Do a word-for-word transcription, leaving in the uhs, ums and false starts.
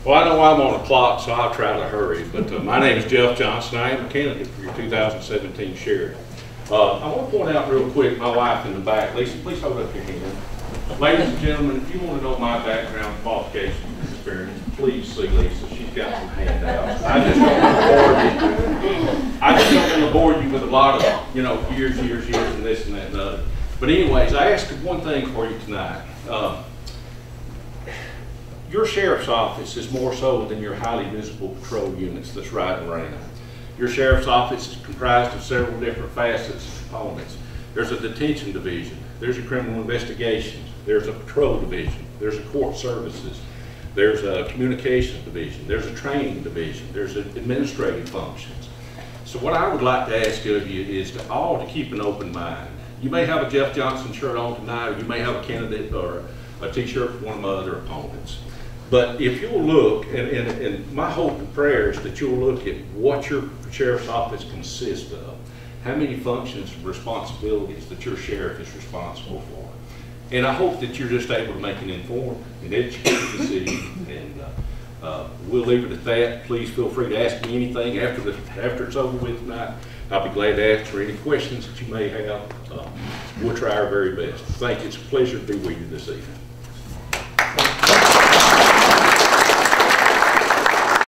Well, I know I'm on the clock, so I'll try to hurry, but uh, my name is Jeff Johnson. I am a candidate for your two thousand seventeen sheriff. Uh, I want to point out real quick my wife in the back. Lisa, please hold up your hand. Ladies and gentlemen, if you want to know my background, qualifications, and experience, please see Lisa. She's got some handouts. I just don't want to bore you. I just don't want to bore you with a lot of, you know, years, years, years, and this and that and the other. But anyways, I asked one thing for you tonight. Uh, Your sheriff's office is more so than your highly visible patrol units that's riding around. Your sheriff's office is comprised of several different facets and components. There's a detention division, there's a criminal investigations, there's a patrol division, there's a court services, there's a communications division, there's a training division, there's administrative functions. So what I would like to ask of you is to all to keep an open mind. You may have a Jeff Johnson shirt on tonight, or you may have a candidate or a t-shirt for one of my other opponents. But if you'll look, and, and, and my hope and prayer is that you'll look at what your sheriff's office consists of, how many functions and responsibilities that your sheriff is responsible for. And I hope that you're just able to make an informed and educated decision. And uh, uh, we'll leave it at that. Please feel free to ask me anything after, the, after it's over with tonight. I'll be glad to answer any questions that you may have. Uh, we'll try our very best. Thank you. It's a pleasure to be with you this evening.